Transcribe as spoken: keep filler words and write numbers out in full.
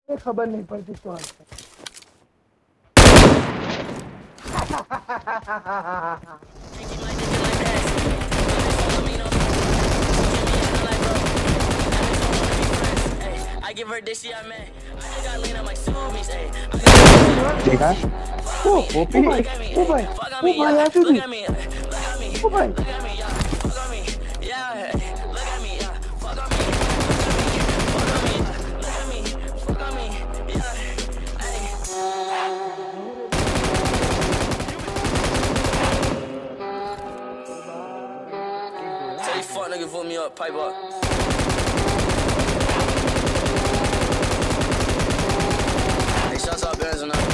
ये खबर नहीं पड़ती तो देखा ओ ओपी ओ भाई ओ भाई ओ भाई ऐसे भी ओ भाई Tell these fuck niggas vote me up, pipe up. Hey, shout out Benz and